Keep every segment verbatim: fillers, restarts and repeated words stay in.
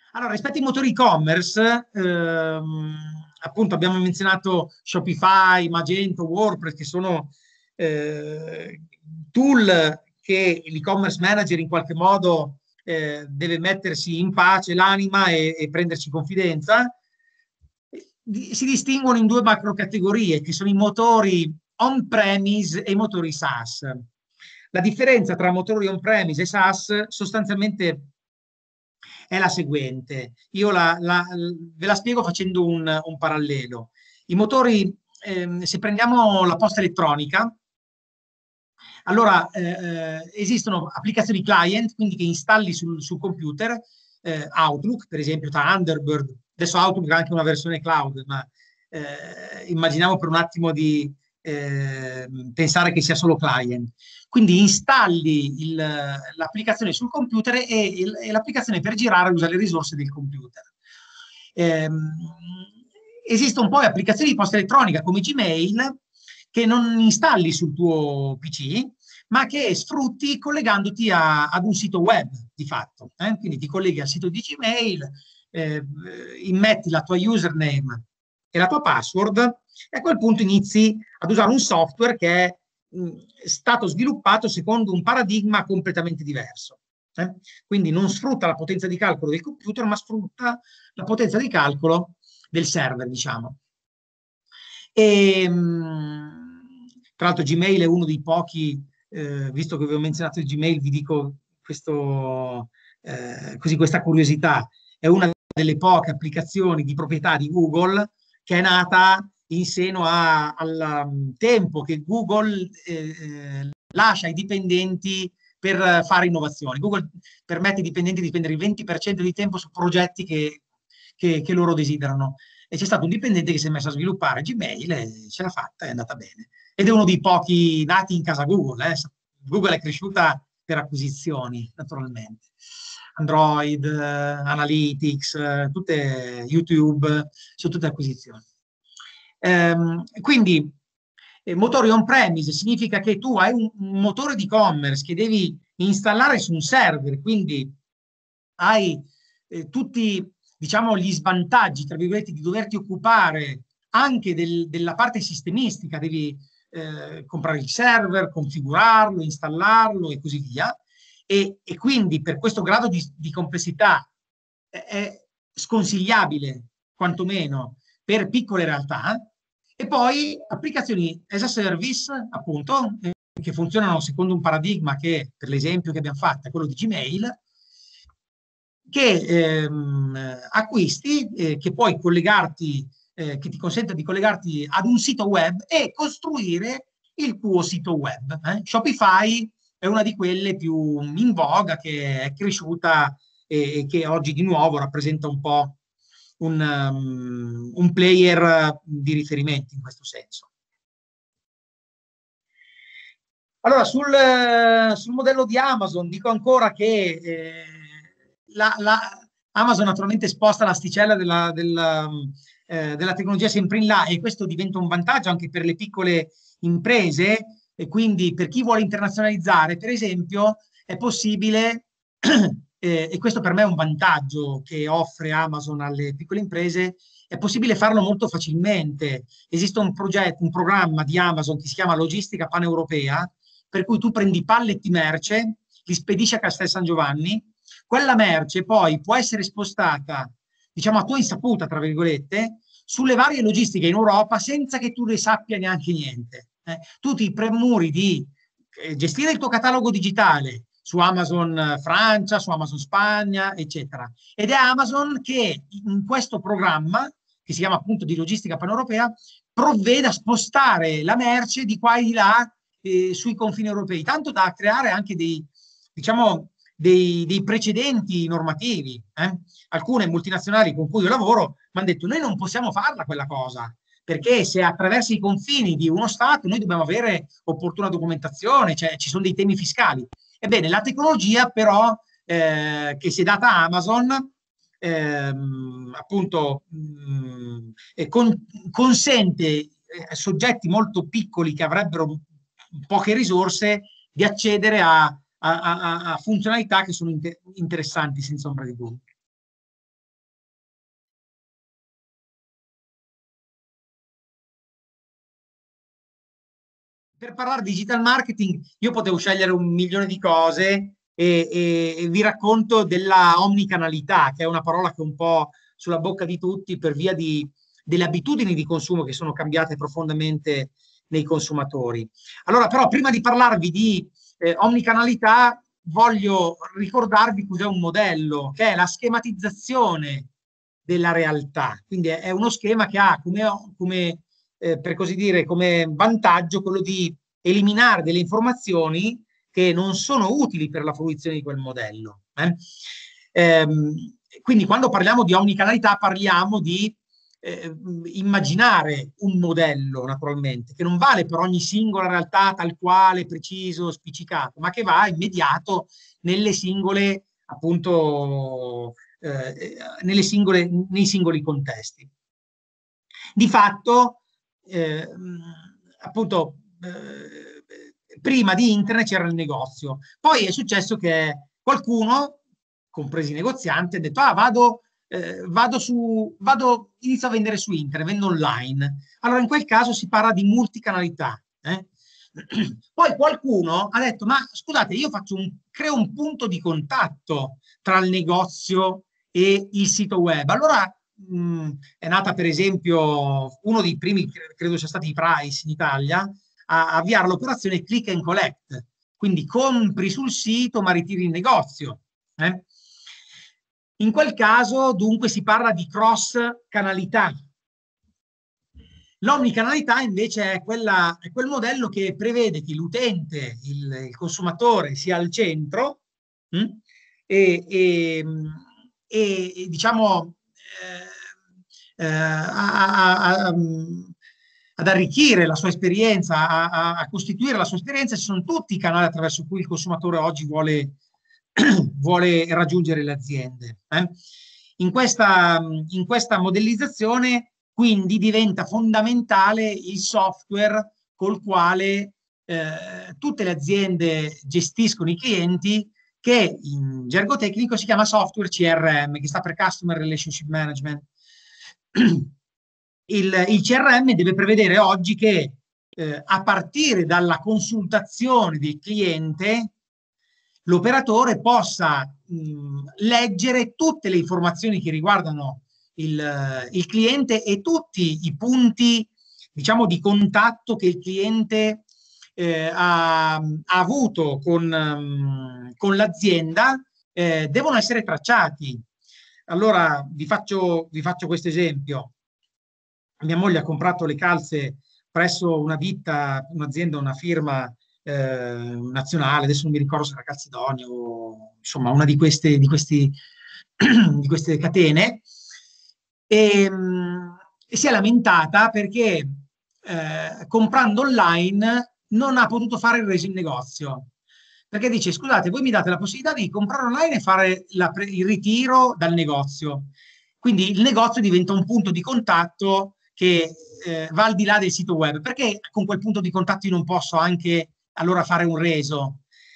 Allora, rispetto ai motori e-commerce, ehm, appunto abbiamo menzionato Shopify, Magento, WordPress, che sono eh, tool che l'e-commerce manager in qualche modo eh, deve mettersi in pace l'anima e, e prenderci confidenza. Di- si distinguono in due macro categorie, che sono i motori on-premise e i motori SaaS. La differenza tra motori on-premise e SaaS sostanzialmente è la seguente. Io la, la, ve la spiego facendo un, un parallelo. I motori, ehm, se prendiamo la posta elettronica, allora eh, esistono applicazioni client, quindi che installi sul, sul computer, eh, Outlook, per esempio, Thunderbird. Adesso Outlook ha anche una versione cloud, ma eh, immaginiamo per un attimo di eh, pensare che sia solo client. Quindi installi l'applicazione sul computer e, e l'applicazione per girare usa le risorse del computer. Ehm, esistono poi applicazioni di posta elettronica come Gmail che non installi sul tuo P C, ma che sfrutti collegandoti a, ad un sito web di fatto. Eh? Quindi ti colleghi al sito di Gmail, eh, immetti la tua username e la tua password e a quel punto inizi ad usare un software che è mh, stato sviluppato secondo un paradigma completamente diverso. Eh? Quindi non sfrutta la potenza di calcolo del computer, ma sfrutta la potenza di calcolo del server, diciamo. E, mh, tra l'altro Gmail è uno dei pochi, eh, visto che avevo menzionato il Gmail, vi dico questo, eh, così questa curiosità, è una delle poche applicazioni di proprietà di Google che è nata in seno a, al um, tempo che Google eh, lascia ai dipendenti per fare innovazioni. Google permette ai dipendenti di spendere il venti per cento di tempo su progetti che, che, che loro desiderano. E c'è stato un dipendente che si è messo a sviluppare Gmail e ce l'ha fatta, è andata bene. Ed è uno dei pochi nati in casa Google. Eh. Google è cresciuta per acquisizioni, naturalmente. Android, eh, Analytics, eh, tutte YouTube, sono tutte acquisizioni. Ehm, quindi, eh, motori on-premise significa che tu hai un, un motore di e-commerce che devi installare su un server, quindi hai eh, tutti, diciamo, gli svantaggi, tra virgolette, di doverti occupare anche del, della parte sistemistica, devi eh, comprare il server, configurarlo, installarlo e così via. E, e quindi per questo grado di, di complessità è, è sconsigliabile, quantomeno, per piccole realtà. E poi applicazioni as a service, appunto, eh, che funzionano secondo un paradigma che, per l'esempio che abbiamo fatto, è quello di Gmail, che ehm, acquisti, eh, che puoi collegarti, eh, che ti consente di collegarti ad un sito web e costruire il tuo sito web. Eh? Shopify è una di quelle più in voga, che è cresciuta e, e che oggi di nuovo rappresenta un po' un, um, un player di riferimento in questo senso. Allora, sul, eh, sul modello di Amazon dico ancora che eh, la, la, Amazon naturalmente sposta l'asticella della, della, eh, della tecnologia sempre in là, e questo diventa un vantaggio anche per le piccole imprese, e quindi per chi vuole internazionalizzare, per esempio, è possibile, eh, e questo per me è un vantaggio che offre Amazon alle piccole imprese, è possibile farlo molto facilmente. Esiste un progetto, un programma di Amazon che si chiama Logistica Paneuropea, per cui tu prendi pallet di merce, li spedisci a Castel San Giovanni, quella merce poi può essere spostata, diciamo a tua insaputa, tra virgolette, sulle varie logistiche in Europa senza che tu ne sappia neanche niente. Eh, tu ti premuri di eh, gestire il tuo catalogo digitale su Amazon Francia, su Amazon Spagna, eccetera. Ed è Amazon che in questo programma, che si chiama appunto di logistica paneuropea, provvede a spostare la merce di qua e di là eh, sui confini europei, tanto da creare anche dei, diciamo, dei, dei precedenti normativi. Eh? Alcune multinazionali con cui io lavoro mi hanno detto: noi non possiamo farla quella cosa, perché se attraversa i confini di uno Stato noi dobbiamo avere opportuna documentazione, cioè ci sono dei temi fiscali. Ebbene, la tecnologia però eh, che si è data a Amazon ehm, appunto mh, con, consente eh, a soggetti molto piccoli che avrebbero poche risorse di accedere a, a, a, a funzionalità che sono inter interessanti senza ombra di dubbio. per parlare di digital marketing io potevo scegliere un milione di cose e, e- e vi racconto della omnicanalità, che è una parola che è un po' sulla bocca di tutti per via di, delle abitudini di consumo che sono cambiate profondamente nei consumatori. Allora, però, prima di parlarvi di eh, omnicanalità, voglio ricordarvi cos'è un modello, che è la schematizzazione della realtà. Quindi è, è uno schema che ha come, come eh, per così dire, come vantaggio quello di eliminare delle informazioni che non sono utili per la fruizione di quel modello. Eh? Ehm, quindi quando parliamo di omnicanalità parliamo di eh, immaginare un modello, naturalmente, che non vale per ogni singola realtà tal quale, preciso, spiccicato, ma che va immediato nelle singole, appunto, eh, nelle singole, nei singoli contesti. Di fatto, eh, appunto, eh, prima di internet c'era il negozio, poi è successo che qualcuno, compresi i negozianti, ha detto: ah, vado, eh, vado su, vado, inizio a vendere su internet, vendo online. Allora, in quel caso si parla di multicanalità. Eh? Poi qualcuno ha detto: ma scusate, io faccio un, creo un punto di contatto tra il negozio e il sito web. Allora mh, è nata, per esempio, uno dei primi, credo sia stati i Price in Italia, a avviare l'operazione click and collect. Quindi compri sul sito ma ritiri in negozio. Eh? In quel caso, dunque, si parla di cross-canalità. L'omnicanalità invece è, quella, è quel modello che prevede che l'utente, il, il consumatore, sia al centro mh? E, e, e, diciamo eh, eh, a, a, a, ad arricchire la sua esperienza, a, a, costituire la sua esperienza. Ci sono tutti i canali attraverso cui il consumatore oggi vuole, vuole raggiungere le aziende. Eh? In questa, in questa modellizzazione quindi diventa fondamentale il software col quale eh, tutte le aziende gestiscono i clienti, che in gergo tecnico si chiama software C R M, che sta per Customer Relationship Management. Il, il C R M deve prevedere oggi che eh, a partire dalla consultazione del cliente l'operatore possa mh, leggere tutte le informazioni che riguardano il, il cliente e tutti i punti, diciamo, di contatto che il cliente eh, ha, ha avuto con, um, con l'azienda eh, devono essere tracciati. Allora vi faccio, vi faccio questo esempio. Mia moglie ha comprato le calze presso una ditta, un'azienda, una firma eh, nazionale, adesso non mi ricordo se era Calzedonia o insomma una di queste, di questi, di queste catene, e, e si è lamentata perché eh, comprando online non ha potuto fare il reso in negozio. Perché dice: scusate, voi mi date la possibilità di comprare online e fare la, il ritiro dal negozio. Quindi il negozio diventa un punto di contatto che eh, va al di là del sito web. Perché con quel punto di contatto io non posso anche allora fare un reso?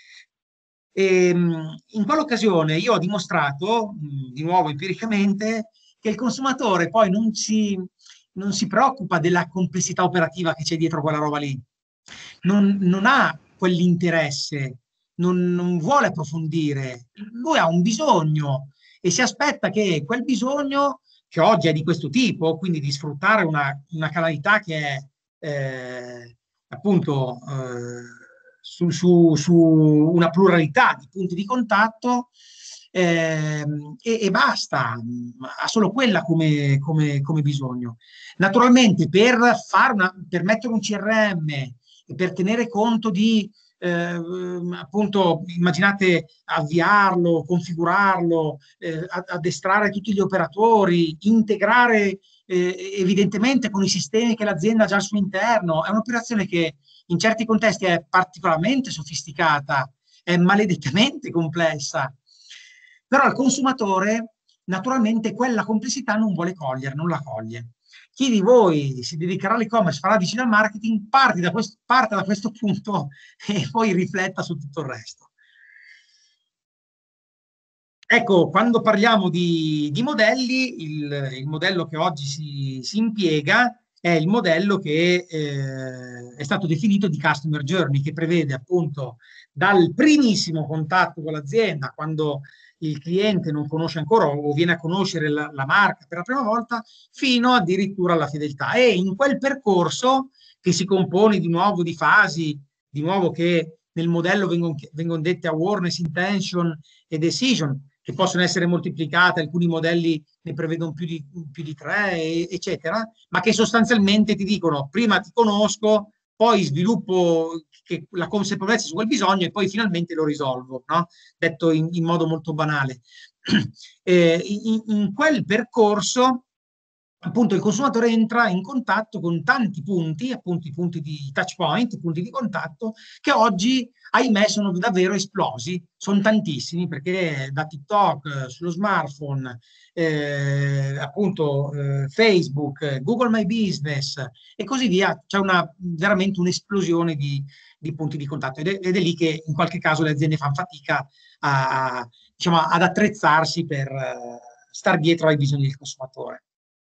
E, in quell'occasione io ho dimostrato, di nuovo empiricamente, che il consumatore poi non si, non si preoccupa della complessità operativa che c'è dietro quella roba lì. Non, non ha quell'interesse, non, non vuole approfondire. Lui ha un bisogno e si aspetta che quel bisogno, che oggi è di questo tipo, quindi di sfruttare una, una canalità che è eh, appunto eh, su, su, su una pluralità di punti di contatto, eh, e, e basta, ha solo quella come, come, come bisogno. Naturalmente per, far una, per mettere un C R M e per tenere conto di eh, appunto, immaginate avviarlo, configurarlo, eh, addestrare tutti gli operatori, integrare eh, evidentemente con i sistemi che l'azienda ha già al suo interno. È un'operazione che in certi contesti è particolarmente sofisticata, è maledettamente complessa. Però il consumatore naturalmente quella complessità non vuole cogliere, non la coglie. Chi di voi si dedicherà all'e-commerce, farà digital marketing, parti da questo, parte da questo punto e poi rifletta su tutto il resto. Ecco, quando parliamo di, di modelli, il, il modello che oggi si, si impiega è il modello che eh, è stato definito di customer journey, che prevede appunto dal primissimo contatto con l'azienda, quando il cliente non conosce ancora o viene a conoscere la, la marca per la prima volta, fino addirittura alla fedeltà. E in quel percorso, che si compone di nuovo di fasi, di nuovo che nel modello vengono, vengono dette awareness, intention e decision, che possono essere moltiplicate, alcuni modelli ne prevedono più di, più di tre, eccetera, ma che sostanzialmente ti dicono prima ti conosco, poi sviluppo che, la consapevolezza su quel bisogno e poi finalmente lo risolvo, no? Detto in, in modo molto banale. Eh, in, in quel percorso appunto il consumatore entra in contatto con tanti punti, appunto i punti di touch point, i punti di contatto, che oggi, ahimè, sono davvero esplosi. Sono tantissimi, perché da TikTok, eh, sullo smartphone, eh, appunto eh, Facebook, Google My Business e così via, c'è una, veramente un'esplosione di, di punti di contatto. Ed è, ed è lì che in qualche caso le aziende fanno fatica a, diciamo, ad attrezzarsi per eh, star dietro ai bisogni del consumatore.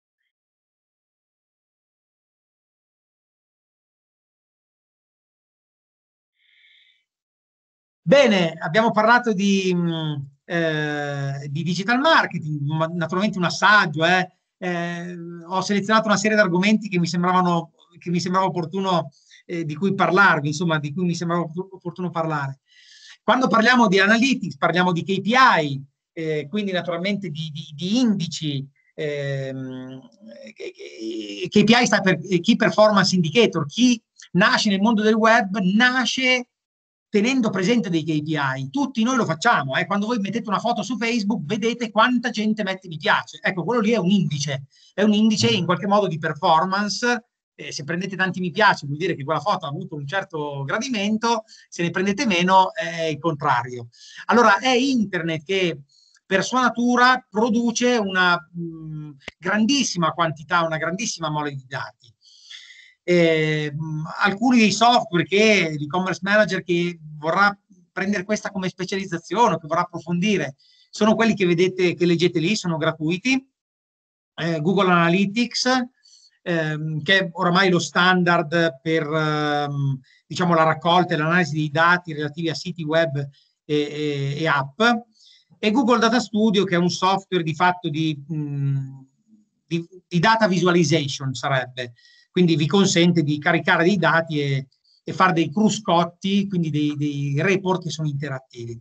Bene, abbiamo parlato di, mh, eh, di digital marketing, ma naturalmente un assaggio. Eh. Eh, ho selezionato una serie di argomenti che mi sembravano, che mi sembrava opportuno, eh, di cui parlarvi, insomma, di cui mi sembrava opportuno parlare. Quando parliamo di analytics, parliamo di K P I, eh, quindi naturalmente di, di, di indici. Ehm, K P I sta per Key Performance Indicator. Chi nasce nel mondo del web nasce tenendo presente dei K P I. Tutti noi lo facciamo, eh? Quando voi mettete una foto su Facebook, vedete quanta gente mette mi piace. Ecco, quello lì è un indice, è un indice in qualche modo di performance. Eh, se prendete tanti mi piace, vuol dire che quella foto ha avuto un certo gradimento, se ne prendete meno è il contrario. Allora, è internet che per sua natura produce una mh, grandissima quantità, una grandissima mole di dati. Eh, alcuni dei software che l'e-commerce manager che vorrà prendere questa come specializzazione, che vorrà approfondire, sono quelli che vedete, che leggete lì, sono gratuiti. Eh, Google Analytics, ehm, che è oramai lo standard per ehm, diciamo, la raccolta e l'analisi dei dati relativi a siti web e, e, e app, e Google Data Studio, che è un software di fatto di, mh, di, di data visualization, sarebbe. Quindi vi consente di caricare dei dati e, e fare dei cruscotti, quindi dei, dei report che sono interattivi.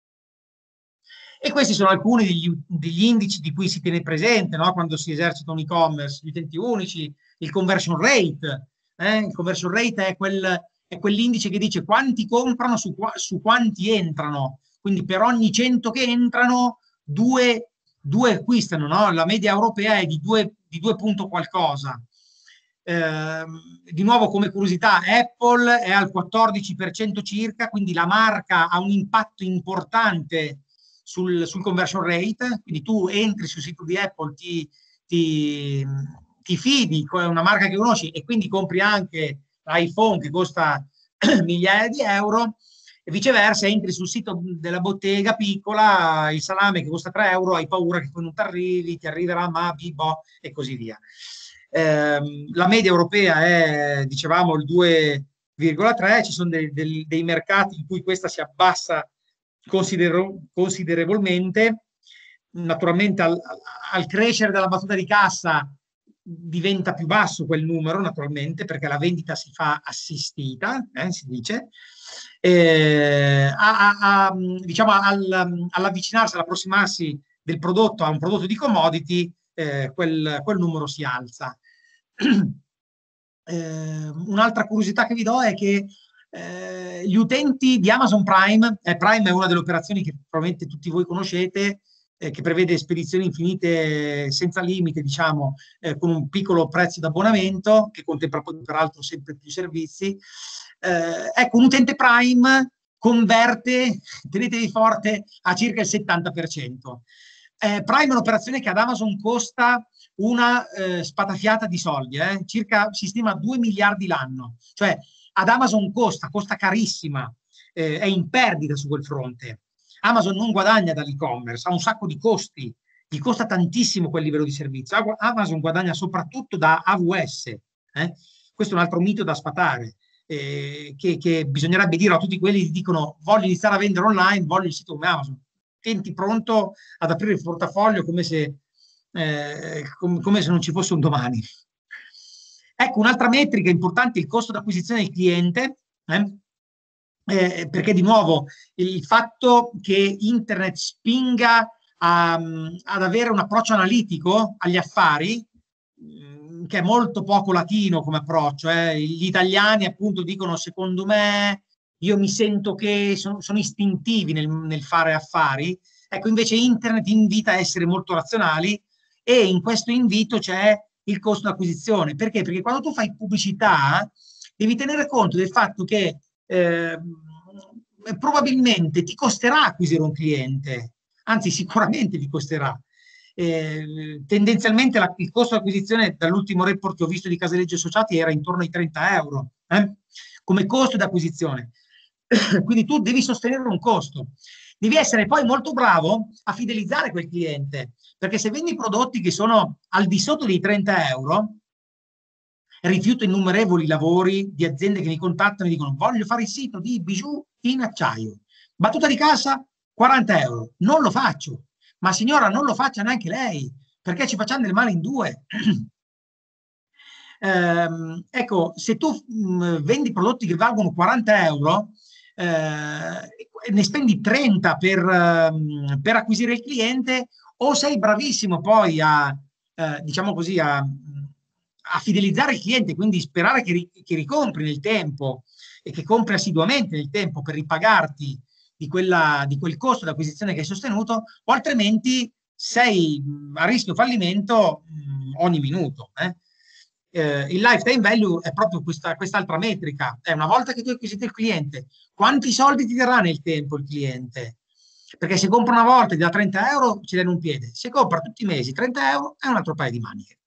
E questi sono alcuni degli, degli indici di cui si tiene presente, no? Quando si esercita un e-commerce: gli utenti unici, il conversion rate. Eh? Il conversion rate è, quel, è quell'indice che dice quanti comprano su, su quanti entrano. Quindi per ogni cento che entrano, due, due acquistano, no? La media europea è di due, di due punto qualcosa. Eh, di nuovo, come curiosità, Apple è al quattordici per cento circa, quindi la marca ha un impatto importante sul, sul conversion rate. Quindi tu entri sul sito di Apple, ti, ti, ti fidi con una marca che conosci e quindi compri anche l'iPhone che costa migliaia di euro, e viceversa entri sul sito della bottega piccola, il salame che costa tre euro, hai paura che poi non ti arrivi, ti arriverà ma bibo e così via. Eh, la media europea è, dicevamo, il due virgola tre. Ci sono dei, dei, dei mercati in cui questa si abbassa considero, considerevolmente. Naturalmente al, al crescere della battuta di cassa diventa più basso quel numero, naturalmente, perché la vendita si fa assistita, eh, si dice. Eh, a, a, a, diciamo al, all'avvicinarsi, all'approssimarsi del prodotto a un prodotto di commodity, eh, quel, quel numero si alza. Eh, un'altra curiosità che vi do è che eh, gli utenti di Amazon Prime, eh, Prime è una delle operazioni che probabilmente tutti voi conoscete, eh, che prevede spedizioni infinite senza limite, diciamo, eh, con un piccolo prezzo d'abbonamento, che contempla poi peraltro sempre più servizi. Eh, ecco, un utente Prime converte, tenetevi forte, a circa il settanta per cento. Eh, Prime è un'operazione che ad Amazon costa una eh, spatafiata di soldi, eh? Circa, si stima due miliardi l'anno. Cioè ad Amazon costa, costa carissima, eh, è in perdita su quel fronte. Amazon non guadagna dall'e-commerce, ha un sacco di costi, gli costa tantissimo quel livello di servizio. Amazon guadagna soprattutto da A W S, Eh? Questo è un altro mito da sfatare, eh, che, che bisognerebbe dire a tutti quelli che dicono voglio iniziare a vendere online, voglio il sito come Amazon. Tienti pronto ad aprire il portafoglio come se, eh, com come se non ci fosse un domani. Ecco, un'altra metrica importante è il costo d'acquisizione del cliente, eh? Eh, perché di nuovo il fatto che internet spinga a, ad avere un approccio analitico agli affari, mh, che è molto poco latino come approccio, eh. Gli italiani appunto dicono secondo me, io mi sento che sono, sono istintivi nel, nel fare affari. Ecco, invece internet invita a essere molto razionali e in questo invito c'è il costo d'acquisizione. Perché? Perché quando tu fai pubblicità devi tenere conto del fatto che eh, probabilmente ti costerà acquisire un cliente, anzi sicuramente ti costerà. Eh, tendenzialmente la, il costo d'acquisizione dall'ultimo report che ho visto di Casaleggio Associati era intorno ai trenta euro eh, come costo d'acquisizione. Quindi tu devi sostenere un costo. Devi essere poi molto bravo a fidelizzare quel cliente, perché se vendi prodotti che sono al di sotto dei trenta euro, rifiuto innumerevoli lavori di aziende che mi contattano e dicono voglio fare il sito di bijou in acciaio. Battuta di cassa, quaranta euro. Non lo faccio. Ma signora, non lo faccia neanche lei, perché ci facciamo del male in due. Eh, ecco, se tu mh, vendi prodotti che valgono quaranta euro, eh, ne spendi trenta per, uh, per acquisire il cliente, o sei bravissimo poi a, eh, diciamo così, a, a fidelizzare il cliente, quindi sperare che, ri, che ricompri nel tempo e che compri assiduamente nel tempo per ripagarti di, quella, di quel costo d'acquisizione che hai sostenuto, o altrimenti sei a rischio fallimento mh, ogni minuto. Eh? Eh, il lifetime value è proprio questa quest'altra metrica. È una volta che tu acquisite il cliente, quanti soldi ti darà nel tempo il cliente? Perché se compra una volta e ti dà trenta euro, ci dai un piede. Se compra tutti i mesi trenta euro, è un altro paio di maniche.